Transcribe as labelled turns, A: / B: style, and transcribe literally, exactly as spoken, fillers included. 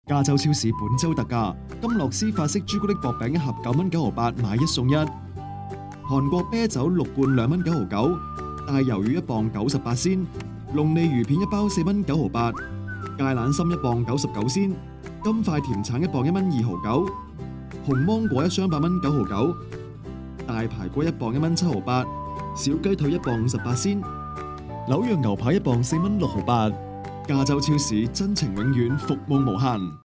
A: 加州超市本周特價，金樂斯法式朱古力薄餅一盒九蚊九毫八，買一送一。韓國啤酒六罐兩蚊九毫九，大魷魚一磅九十八仙，龍利魚片一包四蚊九毫八，芥蘭參一磅九十九仙，金塊甜橙一磅一蚊二毫九，紅芒果一箱八蚊九毫九，大排骨一磅一蚊七毫八，小雞腿一磅五十八仙，紐約牛排一磅四蚊六毫八。加州超市真情永遠，服務無限。